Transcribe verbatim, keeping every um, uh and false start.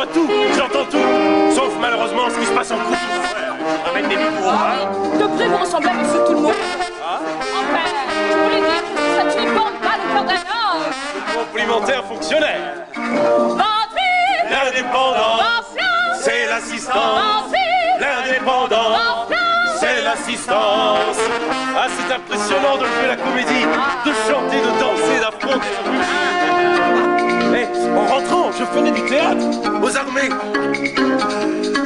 tout, j'entends tout. Sauf malheureusement ce qui se passe en coulisses. On va mettre des micros, hein. De près, vous ressemblez à Monsieur Tout-le-Monde. Ah. Enfin, je voulais dire que ça ne dépend pas de faire d'un homme. Complimentaire fonctionnaire. Vendu, L'indépendant, enflant, c'est l'assistance. vendu, L'indépendant, enflant. c'est l'assistance. Ah, c'est impressionnant de jouer la comédie, de chanter, de danser, d'affronter. Eh, en rentrant, je faisais du théâtre aux armées.